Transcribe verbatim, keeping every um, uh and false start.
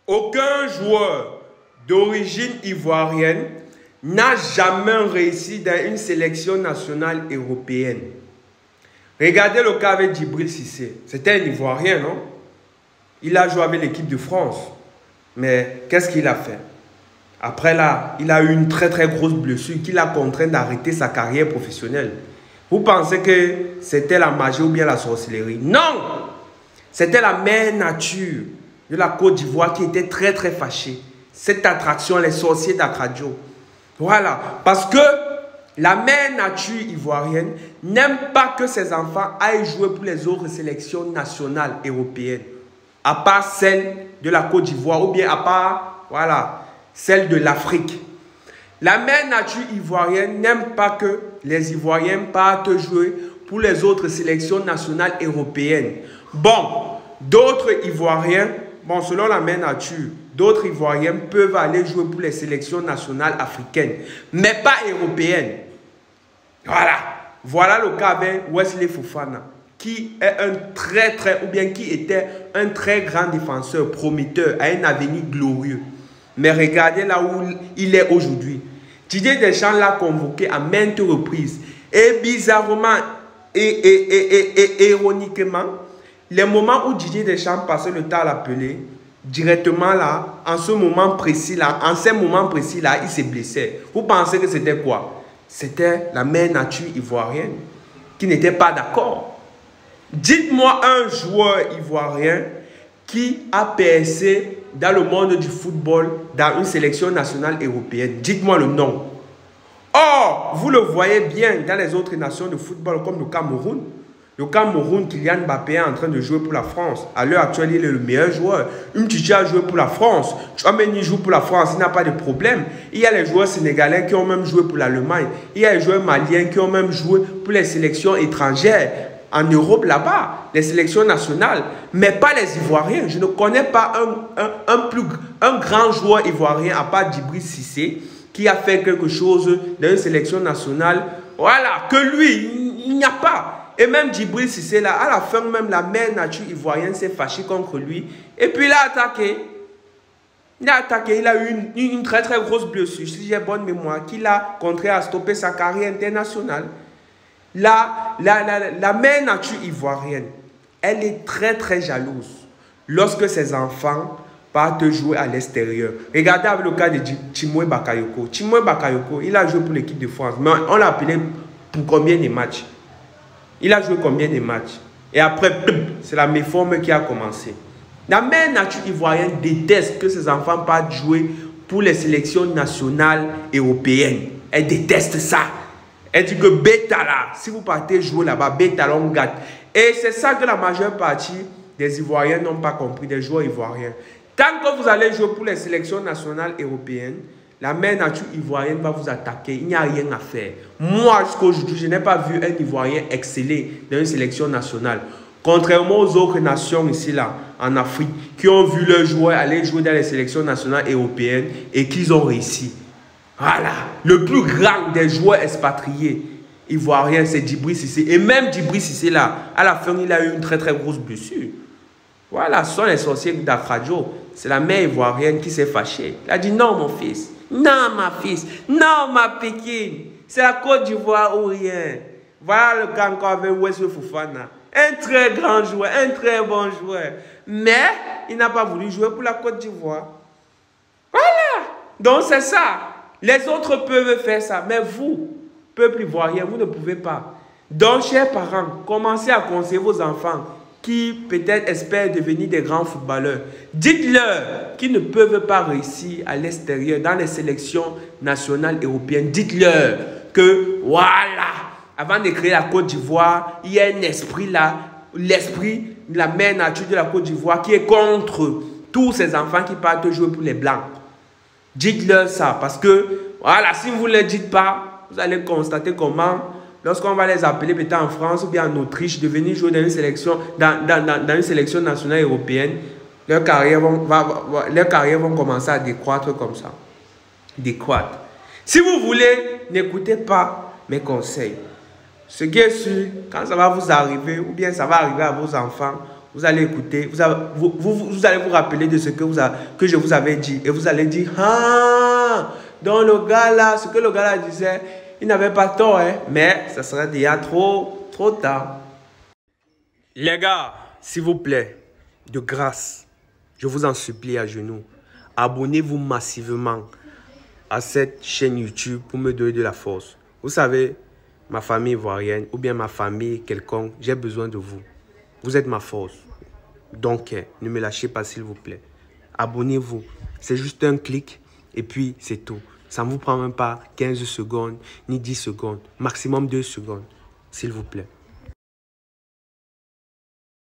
Aucun joueur d'origine ivoirienne n'a jamais réussi dans une sélection nationale européenne. Regardez le cas avec Djibril Cissé. C'était un Ivoirien, non? Il a joué avec l'équipe de France. Mais qu'est-ce qu'il a fait? Après là, il a eu une très très grosse blessure qui l'a contraint d'arrêter sa carrière professionnelle. Vous pensez que c'était la magie ou bien la sorcellerie? Non! C'était la mère nature de la Côte d'Ivoire qui était très très fâchée. Cette attraction, les sorciers d'Akradjo. Voilà. Parce que la mère nature ivoirienne n'aime pas que ses enfants aillent jouer pour les autres sélections nationales européennes. À part celle de la Côte d'Ivoire ou bien à part, voilà, celle de l'Afrique. La mère nature ivoirienne n'aime pas que les Ivoiriens partent jouer pour les autres sélections nationales européennes. Bon, d'autres Ivoiriens, bon, selon la mère nature, d'autres Ivoiriens peuvent aller jouer pour les sélections nationales africaines, mais pas européennes. Voilà. Voilà le cas avec Wesley Fofana, qui est un très, très, ou bien qui était un très grand défenseur, prometteur, à un avenir glorieux. Mais regardez là où il est aujourd'hui. Didier Deschamps l'a convoqué à maintes reprises. Et bizarrement et, et, et, et, et ironiquement, les moments où Didier Deschamps passait le temps à l'appeler, directement là, en ce moment précis là, en ces moments précis là, il s'est blessé. Vous pensez que c'était quoi? C'était la mère nature ivoirienne qui n'était pas d'accord. Dites-moi un joueur ivoirien qui a percé dans le monde du football dans une sélection nationale européenne. Dites-moi le nom. Or, vous le voyez bien dans les autres nations de football comme le Cameroun. Le Cameroun, Kylian Mbappé est en train de jouer pour la France. À l'heure actuelle, il est le meilleur joueur. Umtiti a joué pour la France. Chouameni joue pour la France, il n'a pas de problème. Il y a les joueurs sénégalais qui ont même joué pour l'Allemagne. Il y a les joueurs maliens qui ont même joué pour les sélections étrangères. En Europe, là-bas, les sélections nationales, mais pas les Ivoiriens. Je ne connais pas un, un, un, plus, un grand joueur ivoirien, à part Djibril Cissé, qui a fait quelque chose dans une sélection nationale. Voilà, que lui, il n'y a pas. Et même Djibril Cissé, là, à la fin, même la mère nature ivoirienne s'est fâchée contre lui. Et puis il a attaqué. Il a attaqué, il a eu une, une, une très très grosse blessure, si j'ai bonne mémoire, qui l'a contraint à stopper sa carrière internationale. La, la, la, la mère nature ivoirienne, elle est très très jalouse lorsque ses enfants partent jouer à l'extérieur. Regardez avec le cas de Tchimoué Bakayoko. Tchimoué Bakayoko, il a joué pour l'équipe de France, mais on l'a appelé pour combien de matchs? Il a joué combien de matchs? Et après, c'est la méforme qui a commencé. La mère nature ivoirienne déteste que ses enfants partent jouer pour les sélections nationales européennes. Elle déteste ça. Elle dit que bêta là, si vous partez jouer là-bas, bêta là, on gâte. Et c'est ça que la majeure partie des Ivoiriens n'ont pas compris, des joueurs ivoiriens. Tant que vous allez jouer pour les sélections nationales européennes, la mère nature ivoirienne va vous attaquer. Il n'y a rien à faire. Moi, jusqu'à aujourd'hui, je n'ai pas vu un Ivoirien exceller dans une sélection nationale. Contrairement aux autres nations ici, là, en Afrique, qui ont vu leurs joueurs aller jouer dans les sélections nationales européennes et qu'ils ont réussi. Voilà. Le plus grand des joueurs expatriés ivoiriens, c'est Djibril Cissé. Et même Djibril Cissé, là, à la fin, il a eu une très très grosse blessure. Voilà, ce sont les sorciers d'Akradjo. C'est la mère ivoirienne qui s'est fâchée. Elle a dit non, mon fils. Non, ma fils. Non, ma Pékin. C'est la Côte d'Ivoire ou rien. Voilà le cas encore avec Wesley Fofana. Un très grand joueur, un très bon joueur. Mais il n'a pas voulu jouer pour la Côte d'Ivoire. Voilà. Donc c'est ça. Les autres peuvent faire ça. Mais vous, peuple ivoirien, vous ne pouvez pas. Donc, chers parents, commencez à conseiller vos enfants qui peut-être espèrent devenir des grands footballeurs. Dites-leur qu'ils ne peuvent pas réussir à l'extérieur, dans les sélections nationales européennes. Dites-leur que, voilà, avant de créer la Côte d'Ivoire, il y a un esprit là, l'esprit de la mère nature de la Côte d'Ivoire qui est contre tous ces enfants qui partent jouer pour les Blancs. Dites-leur ça, parce que, voilà, si vous ne le dites pas, vous allez constater comment, lorsqu'on va les appeler peut-être en France ou bien en Autriche, de venir jouer dans une sélection, dans, dans, dans, dans une sélection nationale européenne, leurs carrières vont, va, va, leur carrière vont commencer à décroître comme ça. Décroître. Si vous voulez, n'écoutez pas mes conseils. Ce qui est sûr, quand ça va vous arriver, ou bien ça va arriver à vos enfants, vous allez écouter, vous, avez, vous, vous, vous allez vous rappeler de ce que, vous a, que je vous avais dit. Et vous allez dire, ah, donc le gars là, ce que le gars là disait, il n'avait pas tort, hein, mais ça serait déjà trop, trop tard. Les gars, s'il vous plaît, de grâce, je vous en supplie à genoux, abonnez-vous massivement à cette chaîne YouTube pour me donner de la force. Vous savez, ma famille ivoirienne ou bien ma famille quelconque, j'ai besoin de vous. Vous êtes ma force. Donc, ne me lâchez pas s'il vous plaît. Abonnez-vous. C'est juste un clic et puis c'est tout. Ça ne vous prend même pas quinze secondes ni dix secondes. Maximum deux secondes, s'il vous plaît.